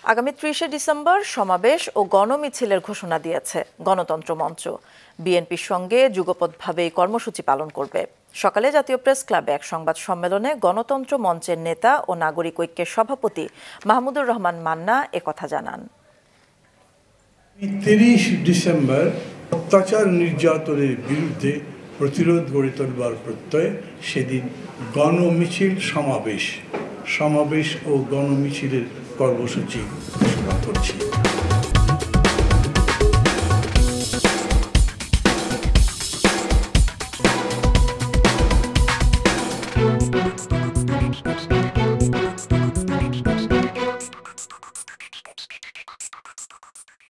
আগামী ৩০ ডিসেম্বর সমাবেশ ও গণমিছিলের ঘোষণা দিয়েছে গণতন্ত্র মঞ্চ। বিএনপির সঙ্গে যুগপৎভাবে এই কর্মসূচি পালন করবে। সকালে জাতীয় প্রেস ক্লাবে এক সংবাদ সম্মেলনে গণতন্ত্র মঞ্চের নেতা ও নাগরিক ঐক্যের সভাপতি মাহমুদুর রহমান মান্না একথা জানান। ৩০ ডিসেম্বর অত্যাচার নির্যাতনের বিরুদ্ধে প্রতিরোধ গড়ে তোলবার প্রত্যয়ে সেদিন গণমিছিল সমাবেশ ও গণমিছিলের কর্মসূচি ঘোষণা করছি।